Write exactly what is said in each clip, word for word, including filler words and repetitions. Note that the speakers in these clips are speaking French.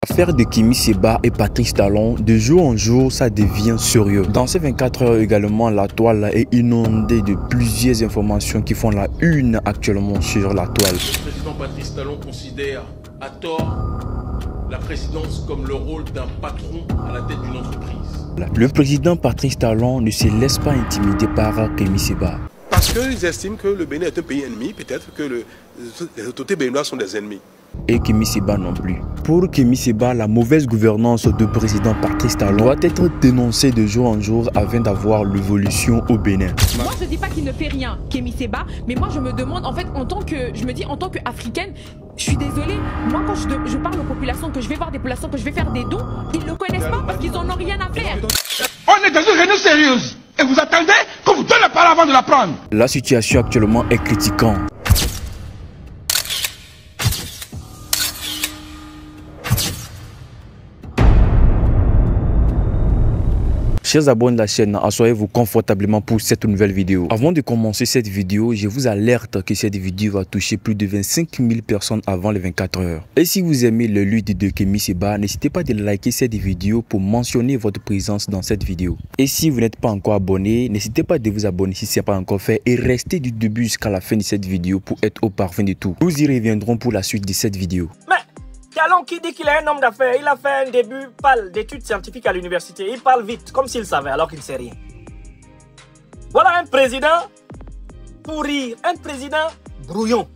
L'affaire de Kémy Séba et Patrice Talon, de jour en jour, ça devient sérieux. Dans ces vingt-quatre heures également, la toile est inondée de plusieurs informations qui font la une actuellement sur la toile. Le président Patrice Talon considère à tort la présidence comme le rôle d'un patron à la tête d'une entreprise. Le président Patrice Talon ne se laisse pas intimider par Kémy Séba. Parce qu'ils estiment que le Bénin est un pays ennemi, peut-être que le, les autorités béninoises sont des ennemis. Et Kémy Séba non plus. Pour Kémy Séba, la mauvaise gouvernance du président Patrice Talon doit être dénoncée de jour en jour afin d'avoir l'évolution au Bénin. Moi je dis pas qu'il ne fait rien, Kémy Séba, mais moi je me demande en fait en tant que, je me dis en tant qu'Africaine, je suis désolée, moi quand je, je parle aux populations, que je vais voir des populations, que je vais faire des dons, ils ne le connaissent pas parce qu'ils n'en ont rien à faire. On est dans une réunion sérieuse et vous attendez qu'on vous donne la parole avant de la prendre. La situation actuellement est critiquante. Chers abonnés de la chaîne, asseyez-vous confortablement pour cette nouvelle vidéo. Avant de commencer cette vidéo, je vous alerte que cette vidéo va toucher plus de vingt-cinq mille personnes avant les vingt-quatre heures. Et si vous aimez le lutte de Kémy Séba, n'hésitez pas à liker cette vidéo pour mentionner votre présence dans cette vidéo. Et si vous n'êtes pas encore abonné, n'hésitez pas à vous abonner si ce n'est pas encore fait et restez du début jusqu'à la fin de cette vidéo pour être au parfum de tout. Nous y reviendrons pour la suite de cette vidéo. Mais Talon qui dit qu'il est un homme d'affaires, il a fait un début pâle d'études scientifiques à l'université. Il parle vite, comme s'il savait, alors qu'il ne sait rien. Voilà un président pour rire, un président brouillon.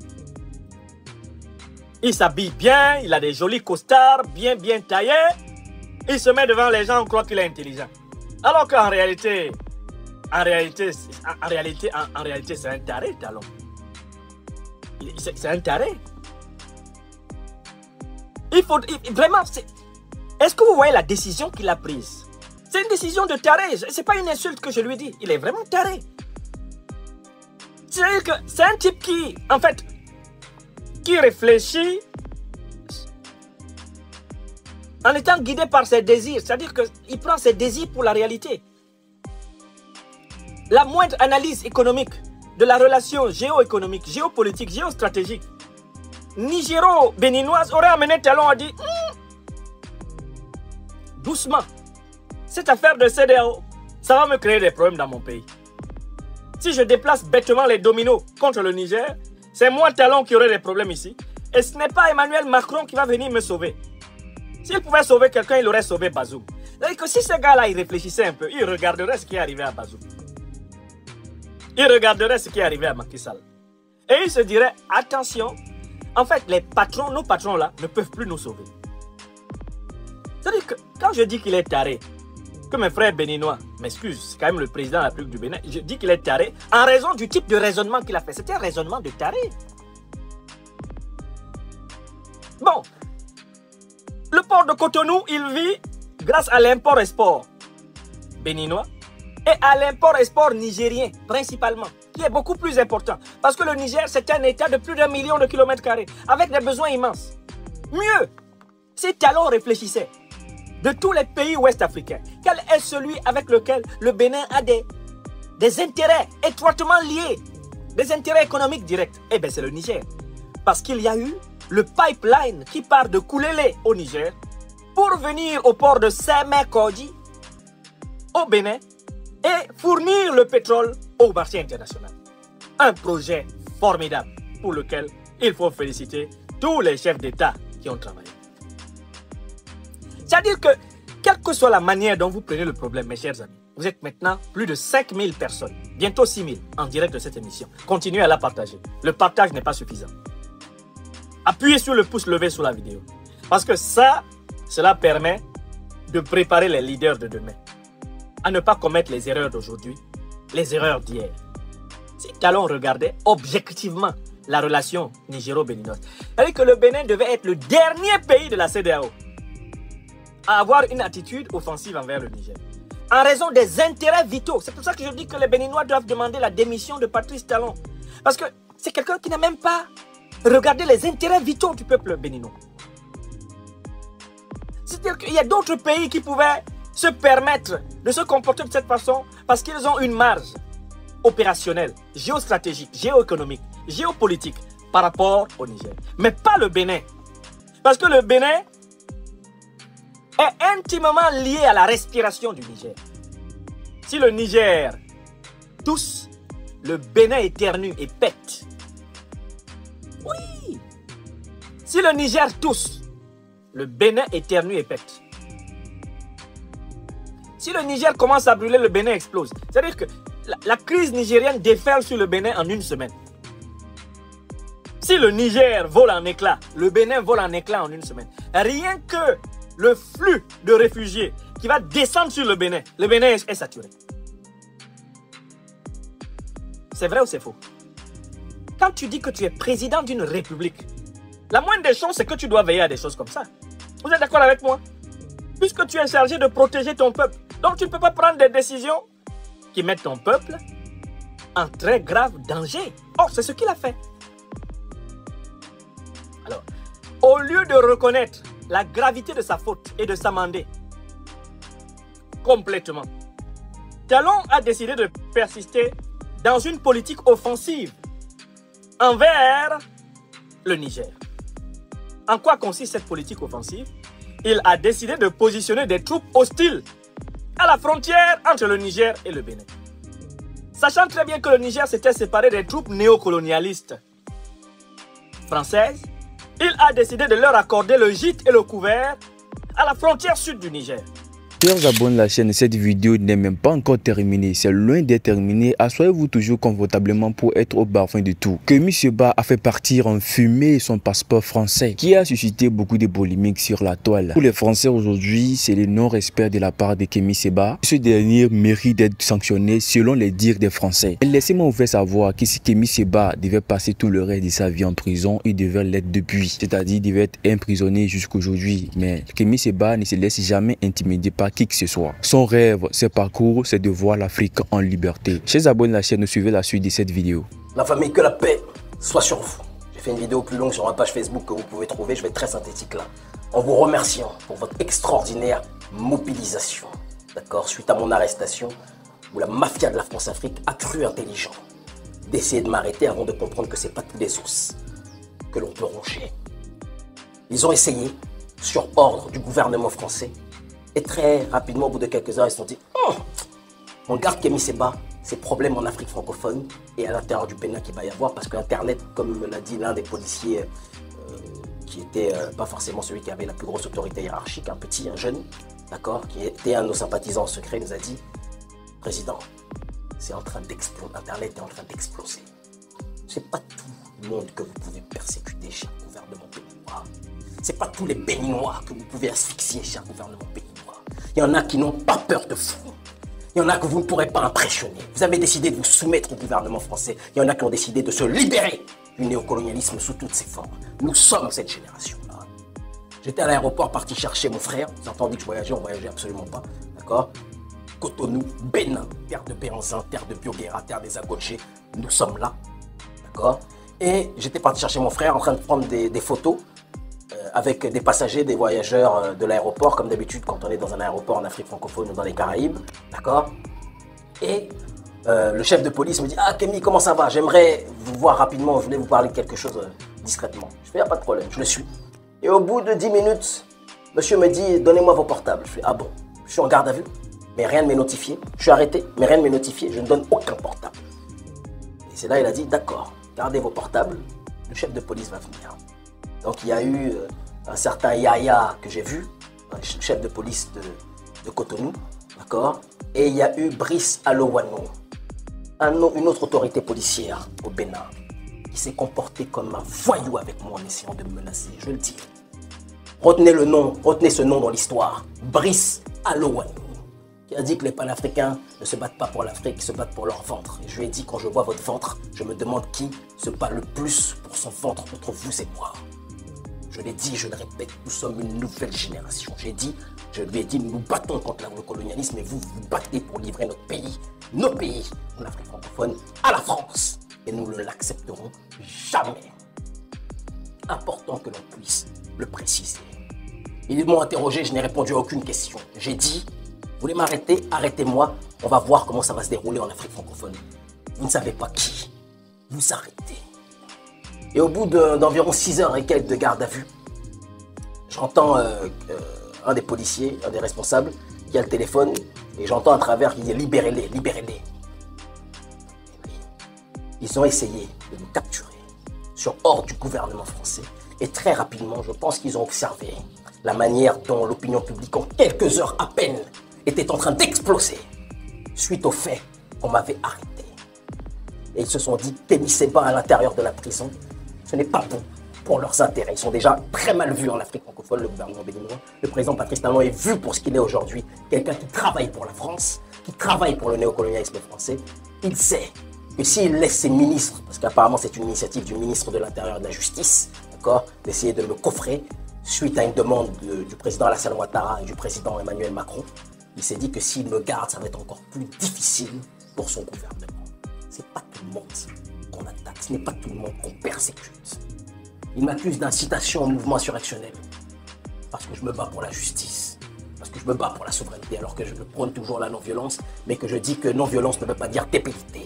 Il s'habille bien, il a des jolis costards, bien bien taillés. Il se met devant les gens, on croit qu'il est intelligent. Alors qu'en réalité, en réalité, en, en réalité, en, en réalité, c'est un taré, Talon. C'est un taré. Il faut il, vraiment, est-ce que vous voyez la décision qu'il a prise? C'est une décision de taré, c'est pas une insulte que je lui dis, il est vraiment taré. C'est-à-dire que c'est un type qui, en fait, qui réfléchit en étant guidé par ses désirs, c'est-à-dire qu'il prend ses désirs pour la réalité. La moindre analyse économique de la relation géoéconomique, géopolitique, géostratégique nigéro-béninoise aurait amené Talon à dire hm, doucement, cette affaire de C D A O, ça va me créer des problèmes dans mon pays. Si je déplace bêtement les dominos contre le Niger, c'est moi Talon qui aurai des problèmes ici. Et ce n'est pas Emmanuel Macron qui va venir me sauver. S'il pouvait sauver quelqu'un, il aurait sauvé Bazoum. C'est-à-dire que si ce gars-là, il réfléchissait un peu, il regarderait ce qui est arrivé à Bazoum. Il regarderait ce qui est arrivé à Macky Sall. Et il se dirait, attention, en fait, les patrons, nos patrons là, ne peuvent plus nous sauver. C'est-à-dire que quand je dis qu'il est taré, que mes frères béninois m'excusent, c'est quand même le président de la République du Bénin, je dis qu'il est taré en raison du type de raisonnement qu'il a fait. C'était un raisonnement de taré. Bon, le port de Cotonou, il vit grâce à l'import-export béninois et à l'import-export nigérien, principalement, qui est beaucoup plus important. Parce que le Niger, c'est un état de plus d'un million de kilomètres carrés, avec des besoins immenses. Mieux, si Talon réfléchissait, de tous les pays ouest-africains, quel est celui avec lequel le Bénin a des, des intérêts étroitement liés, des intérêts économiques directs? Eh bien, c'est le Niger. Parce qu'il y a eu le pipeline qui part de Koulélé au Niger pour venir au port de Sémékodji au Bénin et fournir le pétrole au marché international. Un projet formidable pour lequel il faut féliciter tous les chefs d'État qui ont travaillé. C'est-à-dire que, quelle que soit la manière dont vous prenez le problème, mes chers amis, vous êtes maintenant plus de cinq mille personnes, bientôt six mille en direct de cette émission. Continuez à la partager. Le partage n'est pas suffisant. Appuyez sur le pouce levé sous la vidéo. Parce que ça, cela permet de préparer les leaders de demain à ne pas commettre les erreurs d'aujourd'hui, les erreurs d'hier. Si Talon regardait objectivement la relation nigéro-béninoise, c'est-à-dire que le Bénin devait être le dernier pays de la C D A O à avoir une attitude offensive envers le Niger, en raison des intérêts vitaux. C'est pour ça que je dis que les Béninois doivent demander la démission de Patrice Talon. Parce que c'est quelqu'un qui n'a même pas regardé les intérêts vitaux du peuple béninois. C'est-à-dire qu'il y a d'autres pays qui pouvaient se permettre de se comporter de cette façon parce qu'ils ont une marge opérationnelle, géostratégique, géoéconomique, géopolitique par rapport au Niger. Mais pas le Bénin. Parce que le Bénin est intimement lié à la respiration du Niger. Si le Niger tousse, le Bénin éternue et pète. Oui. Si le Niger tousse, le Bénin éternue et pète. Si le Niger commence à brûler, le Bénin explose. C'est-à-dire que la, la crise nigérienne déferle sur le Bénin en une semaine. Si le Niger vole en éclats, le Bénin vole en éclats en une semaine. Rien que le flux de réfugiés qui va descendre sur le Bénin, le Bénin est, est saturé. C'est vrai ou c'est faux? Quand tu dis que tu es président d'une république, la moindre des choses, c'est que tu dois veiller à des choses comme ça. Vous êtes d'accord avec moi? Puisque tu es chargé de protéger ton peuple, donc tu ne peux pas prendre des décisions qui mettent ton peuple en très grave danger. Or, c'est ce qu'il a fait. Alors, au lieu de reconnaître la gravité de sa faute et de s'amender complètement, Talon a décidé de persister dans une politique offensive envers le Niger. En quoi consiste cette politique offensive? Il a décidé de positionner des troupes hostiles à la frontière entre le Niger et le Bénin. Sachant très bien que le Niger s'était séparé des troupes néocolonialistes françaises, il a décidé de leur accorder le gîte et le couvert à la frontière sud du Niger. Chers abonnés de la chaîne, cette vidéo n'est même pas encore terminée, c'est loin d'être terminé. Assoyez-vous toujours confortablement pour être au parfum de tout. Kémy Séba a fait partir en fumée son passeport français, qui a suscité beaucoup de polémiques sur la toile. Pour les Français aujourd'hui, c'est le non-respect de la part de Kémy Séba. Ce dernier mérite d'être sanctionné selon les dires des Français. Laissez-moi vous faire savoir que si Kémy Séba devait passer tout le reste de sa vie en prison, il devait l'être depuis. C'est-à-dire il devait être emprisonné jusqu'aujourd'hui. Mais Kémy Séba ne se laisse jamais intimider par qui que ce soit. Son rêve, ses parcours, c'est de voir l'Afrique en liberté. Chers abonnés de la chaîne, suivez la suite de cette vidéo. La famille, que la paix soit sur vous. J'ai fait une vidéo plus longue sur ma page Facebook que vous pouvez trouver, je vais être très synthétique là. En vous remerciant pour votre extraordinaire mobilisation. D'accord, suite à mon arrestation, où la mafia de la France-Afrique a cru intelligent d'essayer de m'arrêter avant de comprendre que c'est pas tous les os que l'on peut ronger. Ils ont essayé, sur ordre du gouvernement français, et très rapidement, au bout de quelques heures, ils se sont dit oh, on garde Kémy Séba, ses problèmes en Afrique francophone et à l'intérieur du Bénin qu'il va y avoir, parce que Internet, comme me l'a dit l'un des policiers, euh, qui était euh, pas forcément celui qui avait la plus grosse autorité hiérarchique, un petit, un jeune, d'accord, qui était un de nos sympathisants en secret, nous a dit président, c'est en train d'exploser, Internet est en train d'exploser. C'est pas tout le monde que vous pouvez persécuter, cher gouvernement béninois. C'est pas tous les Béninois que vous pouvez asphyxier, cher gouvernement béninois. Il y en a qui n'ont pas peur de vous. Il y en a que vous ne pourrez pas impressionner. Vous avez décidé de vous soumettre au gouvernement français. Il y en a qui ont décidé de se libérer du néocolonialisme sous toutes ses formes. Nous sommes cette génération-là. J'étais à l'aéroport parti chercher mon frère. Vous avez entendu que je voyageais, on voyageait absolument pas. D'accord? Cotonou, Bénin, terre de Béanzin, terre de Bioguera, terre des Agotchés. Nous sommes là. D'accord? Et j'étais parti chercher mon frère en train de prendre des, des photos avec des passagers, des voyageurs de l'aéroport, comme d'habitude quand on est dans un aéroport en Afrique francophone ou dans les Caraïbes, d'accord? Et euh, le chef de police me dit « Ah Kémy, comment ça va? J'aimerais vous voir rapidement, je voulais vous parler de quelque chose euh, discrètement. » Je fais « Il n'y a pas de problème, je le suis. » Et au bout de dix minutes, monsieur me dit « Donnez-moi vos portables. » Je fais « Ah bon? Je suis en garde à vue, mais rien ne m'est notifié. Je suis arrêté, mais rien ne m'est notifié. Je ne donne aucun portable. » Et c'est là il a dit « D'accord, gardez vos portables, le chef de police va venir. » Donc il y a eu euh, un certain Yaya que j'ai vu, un chef de police de, de Cotonou, d'accord? Et il y a eu Brice Alowano, un, une autre autorité policière au Bénin, qui s'est comporté comme un voyou avec moi en essayant de me menacer, je le dis. Retenez le nom, retenez ce nom dans l'histoire, Brice Alowano, qui a dit que les panafricains ne se battent pas pour l'Afrique, ils se battent pour leur ventre. Et je lui ai dit, quand je vois votre ventre, je me demande qui se bat le plus pour son ventre entre vous et moi. Je l'ai dit, je le répète, nous sommes une nouvelle génération. J'ai dit, je lui ai dit, nous nous battons contre le colonialisme et vous vous battez pour livrer notre pays, nos pays, en Afrique francophone, à la France. Et nous ne l'accepterons jamais. Important que l'on puisse le préciser. Ils m'ont interrogé, je n'ai répondu à aucune question. J'ai dit, vous voulez m'arrêter? Arrêtez-moi, on va voir comment ça va se dérouler en Afrique francophone. Vous ne savez pas qui vous arrêtez. Et au bout d'environ six heures et quelques de garde à vue, j'entends euh, euh, un des policiers, un des responsables, qui a le téléphone, et j'entends à travers qu'il dit libérez-les, libérez-les. Ils ont essayé de nous capturer sur ordre du gouvernement français. Et très rapidement, je pense qu'ils ont observé la manière dont l'opinion publique, en quelques heures à peine, était en train d'exploser suite au fait qu'on m'avait arrêté. Et ils se sont dit, Kémy Séba à l'intérieur de la prison, ce n'est pas bon pour leurs intérêts. Ils sont déjà très mal vus en Afrique francophone, le gouvernement béninois. Le président Patrice Talon est vu pour ce qu'il est aujourd'hui, quelqu'un qui travaille pour la France, qui travaille pour le néocolonialisme français. Il sait que s'il laisse ses ministres, parce qu'apparemment c'est une initiative du ministre de l'Intérieur et de la Justice, d'accord, d'essayer de me coffrer, suite à une demande de, du président Alassane Ouattara et du président Emmanuel Macron, il s'est dit que s'il me garde, ça va être encore plus difficile pour son gouvernement. C'est pas tout le monde qu'on attaque, ce n'est pas tout le monde qu'on persécute. Il m'accuse d'incitation au mouvement insurrectionnel, parce que je me bats pour la justice, parce que je me bats pour la souveraineté, alors que je prône toujours la non-violence, mais que je dis que non-violence ne veut pas dire dépérité.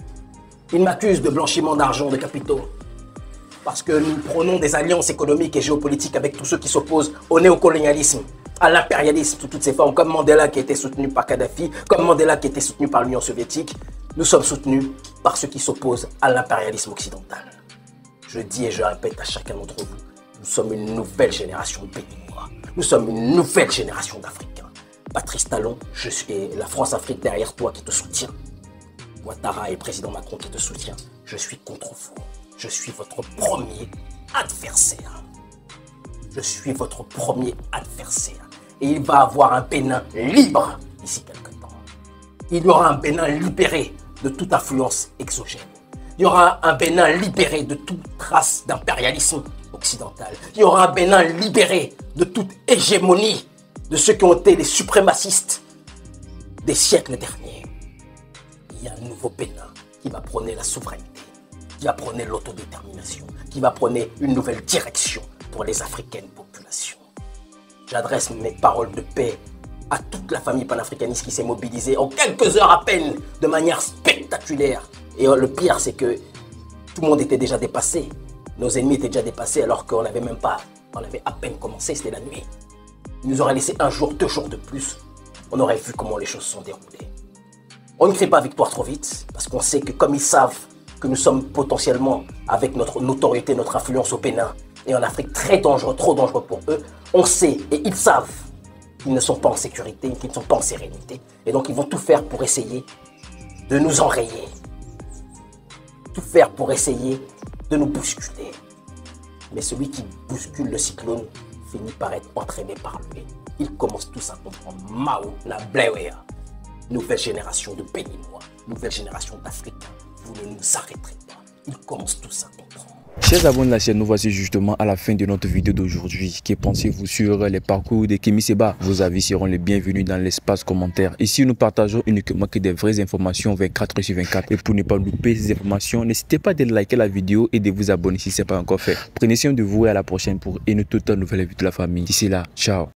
Il m'accuse de blanchiment d'argent de capitaux, parce que nous prônons des alliances économiques et géopolitiques avec tous ceux qui s'opposent au néocolonialisme, à l'impérialisme sous toutes ses formes, comme Mandela qui a été soutenu par Kadhafi, comme Mandela qui a été soutenu par l'Union soviétique. Nous sommes soutenus par ceux qui s'opposent à l'impérialisme occidental. Je dis et je répète à chacun d'entre vous, nous sommes une nouvelle génération de Béninois. Nous sommes une nouvelle génération d'Africains. Patrice Talon, je suis la France-Afrique derrière toi qui te soutient. Ouattara et président Macron qui te soutient. Je suis contre vous. Je suis votre premier adversaire. Je suis votre premier adversaire. Et il va avoir un Bénin libre d'ici quelques temps. Il y aura un Bénin libéré de toute influence exogène. Il y aura un Bénin libéré de toute trace d'impérialisme occidental. Il y aura un Bénin libéré de toute hégémonie de ceux qui ont été les suprémacistes des siècles derniers. Il y a un nouveau Bénin qui va prôner la souveraineté, qui va prôner l'autodétermination, qui va prôner une nouvelle direction pour les africaines populations. J'adresse mes paroles de paix à toute la famille panafricaniste qui s'est mobilisée en quelques heures à peine, de manière spectaculaire. Et le pire, c'est que tout le monde était déjà dépassé. Nos ennemis étaient déjà dépassés alors qu'on n'avait même pas, on avait à peine commencé, c'était la nuit. Ils nous auraient laissé un jour, deux jours de plus. On aurait vu comment les choses se sont déroulées. On ne crie pas victoire trop vite, parce qu'on sait que comme ils savent que nous sommes potentiellement, avec notre notoriété, notre influence au Bénin et en Afrique, très dangereux, trop dangereux pour eux, on sait et ils savent qu'ils ne sont pas en sécurité, qu'ils ne sont pas en sérénité. Et donc ils vont tout faire pour essayer de nous enrayer. Tout faire pour essayer de nous bousculer. Mais celui qui bouscule le cyclone finit par être entraîné par lui. Ils commencent tous à comprendre. Mao na Blewea. Nouvelle génération de Béninois, nouvelle génération d'Africains. Vous ne nous arrêterez pas. Ils commencent tous à comprendre. Chers abonnés de la chaîne, nous voici justement à la fin de notre vidéo d'aujourd'hui. Que pensez-vous sur les parcours de Kémy Séba? Vos avis seront les bienvenus dans l'espace commentaire. Ici, nous partageons uniquement que des vraies informations vingt-quatre heures sur vingt-quatre. Et pour ne pas louper ces informations, n'hésitez pas de liker la vidéo et de vous abonner si ce n'est pas encore fait. Prenez soin de vous et à la prochaine pour une toute nouvelle vie de la famille. D'ici là, ciao.